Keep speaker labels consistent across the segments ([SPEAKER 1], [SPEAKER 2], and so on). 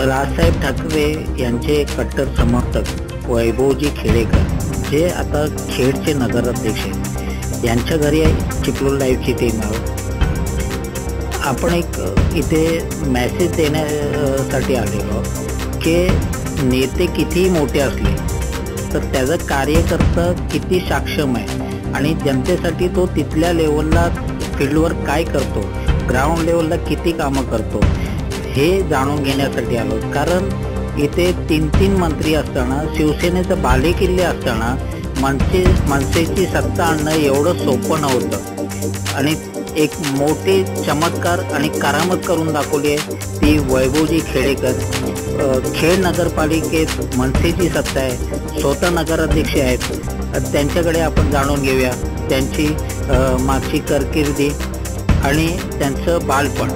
[SPEAKER 1] राजसाहेब ठाकरे यांचे कट्टर समर्थक वैभवजी खेडेकर जे आता खेडचे नगराध्यक्ष आहेत, यांच्या घरी चिपळूण लाईव्हची टीम आहे. आपण एक इथे मेसेज देण्यासाठी आलेलो की नेते कितीही मोठे असले तर त्याचं कार्यकर्ता किती सक्षम आहे आणि जनतेसाठी तो तिथल्या लेवलला फील्डवर काय करतो, ग्राउंड लेवलला किती कामं करतो हे जाणून घेण्यासाठी आलो. कारण इथे 3 मंत्री असताना, शिवसेनेचं बालेकिल्ले असताना मनसेची सत्ता आणणं एवढं सोपं नव्हतं आणि एक मोठे चमत्कार आणि करामत करून दाखवली आहे ती वैभवजी खेडेकर. खेड नगरपालिकेत मनसेची सत्ता आहे, स्वतः नगराध्यक्ष आहेत. त्यांच्याकडे आपण जाणून घेऊया त्यांची मागची कारकिर्दी आणि त्यांचं बालपण.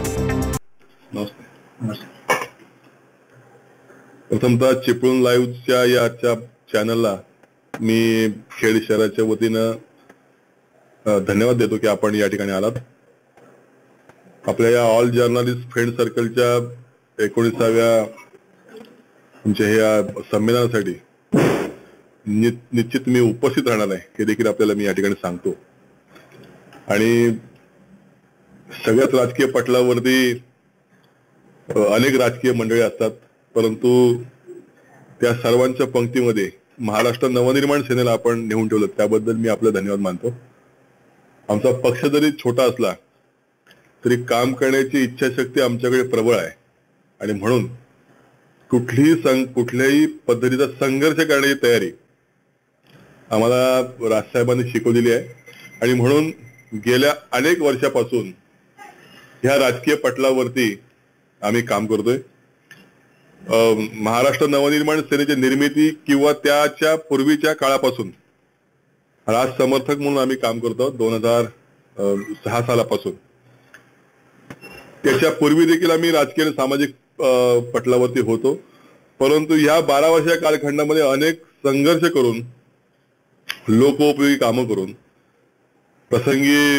[SPEAKER 2] प्रथमतः चिपळूण लाईव्हच्या या चॅनलला मी खेड शहराच्या वतीनं धन्यवाद देतो की आपण या ठिकाणी आलात. आपल्या या ऑल जर्नलिस्ट फ्रेंड सर्कलच्या 19व्या तुमच्या या संमेलनासाठी निश्चित मी उपस्थित राहणार आहे हे देखील आपल्याला मी या ठिकाणी सांगतो. आणि सगळ्याच राजकीय पटलावरती अनेक राजकीय मंडळी असतात, परंतु त्या सर्वांच्या पंक्तीमध्ये महाराष्ट्र नवनिर्माण सेनेला आपण नेऊन ठेवलं, त्याबद्दल मी आपला धन्यवाद मानतो. आमचा पक्ष जरी छोटा असला तरी काम करण्याची इच्छाशक्ती आमच्याकडे प्रबळ आहे आणि म्हणून कुठल्याही पद्धतीचा संघर्ष करण्याची तयारी आम्हाला राजसाहेबांनी शिकवलेली आहे. आणि म्हणून गेल्या अनेक वर्षापासून ह्या राजकीय पटलावरती आम्ही काम करतोय. महाराष्ट्र नवनिर्माण सेनेची निर्मिती किंवा त्याच्या पूर्वीच्या काळापासून राज समर्थक म्हणून आम्ही काम करतो 2006 सालापासून. त्याच्या पूर्वी देखील आम्ही राजकीय आणि सामाजिक पटलावरती होतो, परंतु ह्या 12 वर्षा कालखंडामध्ये अनेक संघर्ष करून, लोकोपयोगी कामं करून, प्रसंगी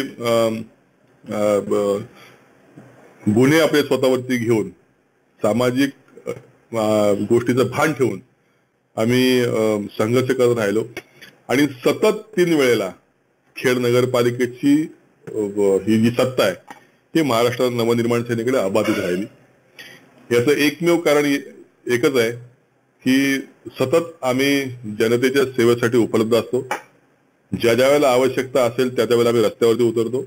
[SPEAKER 2] गुन्हे आपले स्वतःवरती घेऊन, सामाजिक गोष्टीचं भान ठेवून आम्ही संघर्ष करत राहिलो. आणि सतत 3 वेळेला खेड नगरपालिकेची ही जी सत्ता आहे ही महाराष्ट्र नवनिर्माण सेनेकडे अबाधित राहिली. याचं एकमेव कारण एकच आहे की सतत आम्ही जनतेच्या सेवेसाठी उपलब्ध असतो. ज्या वेळेला आवश्यकता असेल त्या वेळेला आम्ही रस्त्यावरती उतरतो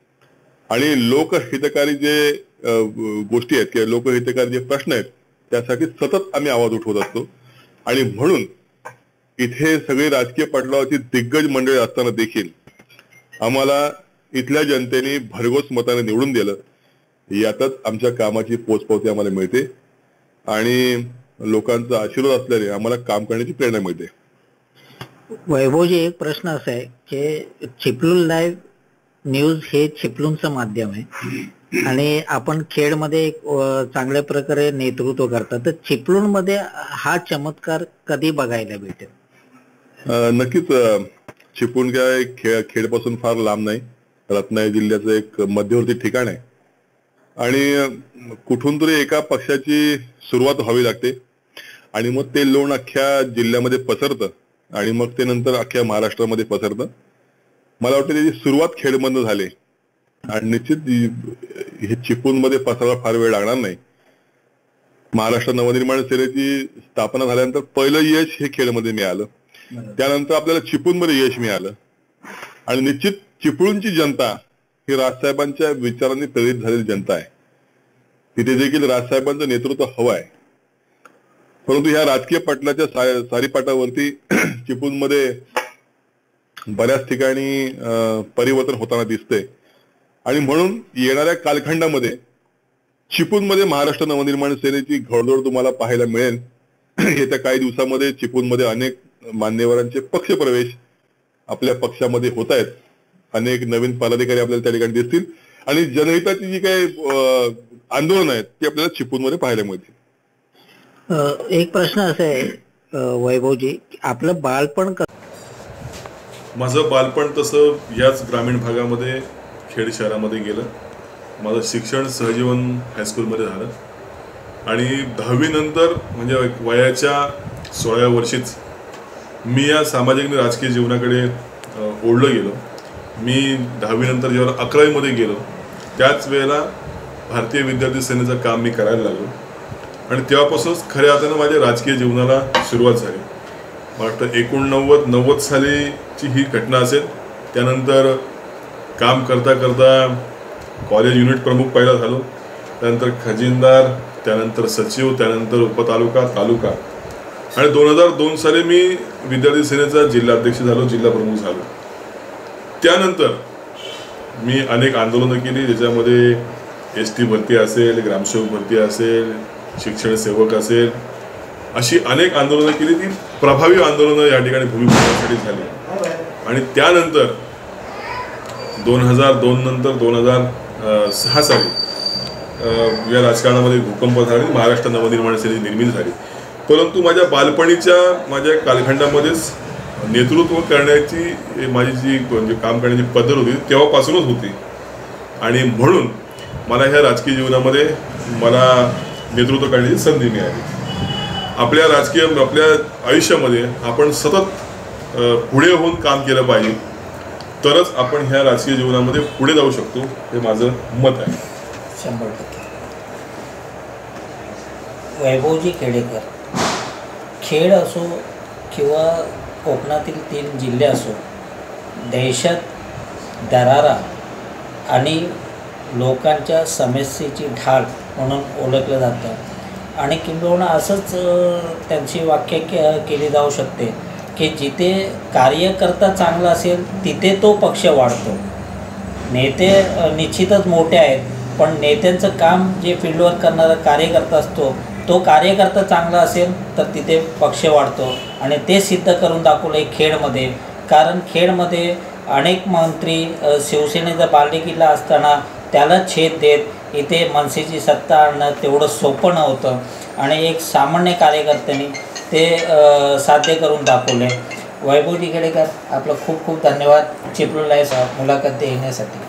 [SPEAKER 2] आणि लोकहितकारी जे गोष्टी आहेत किंवा लोकहितकारी जे प्रश्न आहेत त्यासाठी सतत आम्ही आवाज उठवत असतो. आणि म्हणून इथे सगळी राजकीय पटलावरची दिग्गज मंडळी असताना देखील आम्हाला इथल्या जनतेने भरघोस मताने निवडून दिलं. यातच आमच्या कामाची पोचपावती आम्हाला मिळते आणि लोकांचा आशीर्वाद असल्याने आम्हाला काम करण्याची प्रेरणा मिळते.
[SPEAKER 1] वैभवजी, एक प्रश्न असा आहे की चिपळूण लाईव्ह न्यूज हे चिपळूणचं माध्यम आहे आणि आपण खेडमध्ये एक चांगल्या प्रकारे नेतृत्व करतात, तर चिपळूणमध्ये हा चमत्कार कधी बघायला भेटेल?
[SPEAKER 2] नक्कीच. चिपळूण काय खेडपासून फार लांब नाही, रत्नागिरी जिल्ह्याचं एक मध्यवर्ती ठिकाण आहे आणि कुठून तरी एका पक्षाची सुरुवात व्हावी लागते आणि मग ते लोण अख्ख्या जिल्ह्यामध्ये पसरतं आणि मग ते नंतर अख्ख्या महाराष्ट्रामध्ये पसरतं. मला वाटतं त्याची सुरुवात खेडमधून झाली आणि निश्चित हे चिपळूणमध्ये पसरायला फार वेळ लागणार नाही. महाराष्ट्र नवनिर्माण सेनेची स्थापना झाल्यानंतर पहिलं यश हे खेडमध्ये मिळालं, त्यानंतर आपल्याला चिपळूणमध्ये यश मिळालं आणि निश्चित चिपळूणची जनता ही राजसाहेबांच्या विचारांनी प्रेरित झालेली जनता आहे. तिथे देखील राजसाहेबांचं नेतृत्व हवं आहे. परंतु ह्या राजकीय पटलाच्या सारीपाटावरती चिपळूणमध्ये बऱ्याच ठिकाणी परिवर्तन होताना दिसतंय आणि म्हणून येणाऱ्या कालखंडामध्ये चिपळूणमध्ये महाराष्ट्र नवनिर्माण सेनेची घोडदौड तुम्हाला पाहायला मिळेल. येत्या काही दिवसामध्ये चिपळूणमध्ये अनेक मान्यवरांचे पक्षप्रवेश आपल्या पक्षामध्ये होत आहेत. अनेक नवीन पदाधिकारी आपल्याला त्या ठिकाणी दिसतील आणि जनहिताची जी काही आंदोलन आहेत ती आपल्याला चिपळूणमध्ये पाहायला मिळतील.
[SPEAKER 1] एक प्रश्न असा आहे वैभवजी, आपलं बालपण
[SPEAKER 3] माझं बालपण तसं याच ग्रामीण भागामध्ये खेड शहरामध्ये गेलं. माझं शिक्षण सहजीवन हायस्कूलमध्ये झालं आणि 10वी नंतर म्हणजे वयाच्या 16व्या वर्षीच मी या सामाजिक आणि राजकीय जीवनाकडे ओढलं गेलो. मी 10वी नंतर जेव्हा 11वीमध्ये गेलो त्याच वेळेला भारतीय विद्यार्थी सेनेचं काम मी करायला लागलो आणि तेव्हापासूनच खऱ्या अर्थानं माझ्या राजकीय जीवनाला सुरुवात झाली. मला वाटतं 89-90 सालीची ही घटना असेल. त्यानंतर काम करता करता कॉलेज युनिट प्रमुख पहिला झालो, त्यानंतर खजिनदार, त्यानंतर सचिव, त्यानंतर उपतालुका, तालुका आणि 2002 साली मी विद्यार्थी सेनेचा जिल्हाध्यक्ष झालो, जिल्हा प्रमुख झालो. त्यानंतर मी अनेक आंदोलनं केली, ज्याच्यामध्ये ST भरती असेल, ग्रामसेवक भरती असेल, शिक्षण सेवक असेल, अशी अनेक आंदोलनं केली. ती प्रभावी आंदोलनं या ठिकाणी भूमिपुत्रांसाठी झाली. आणि त्यानंतर 2002 नंतर 2006 साली या राजकारणामध्ये भूकंप झाला, महाराष्ट्र नवनिर्माण सेनेची निर्मिती झाली. परंतु माझ्या बालपणीच्या माझ्या कालखंडामध्येच नेतृत्व करण्याची माझी जी म्हणजे काम करण्याची पद्धत होती तेव्हापासूनच होती आणि म्हणून मला ह्या राजकीय जीवनामध्ये मला नेतृत्व करण्याची संधी मिळाली. आपल्या आयुष्यामध्ये आपण सतत पुढे होऊन काम केलं पाहिजे, तरच आपण ह्या राजकीय जीवनामध्ये पुढे जाऊ शकतो, हे माझं मत आहे.
[SPEAKER 1] 100%. वैभवजी खेडेकर, खेड असो किंवा कोकणातील 3 जिल्हे असो, देशात दरारा आणि लोकांच्या समस्येची ढाल म्हणून ओळखलं जातं आणि किंबहुना असंच त्यांची व्याख्या केली जाऊ शकते की जिथे कार्यकर्ता चांगला असेल तिथे तो पक्ष वाढतो. नेते निश्चितच मोठे आहेत, पण नेत्यांचं काम जे फील्डवर करणारा कार्यकर्ता असतो तो कार्यकर्ता चांगला असेल तर तिथे पक्ष वाढतो आणि ते सिद्ध करून दाखवलं खेडमध्ये. कारण खेडमध्ये अनेक मंत्री शिवसेनेचा बालेकिल्ला असताना त्याला छेद देत इथे मनसेची सत्ता आणणं तेवढं सोपं नव्हतं आणि एक सामान्य कार्यकर्त्यांनी ते साध्य करून दाखवले. वैभवजी खेडेकर, आपलं खूप खूप धन्यवाद चिपळूण लाईव्ह मुलाखत देण्यासाठी.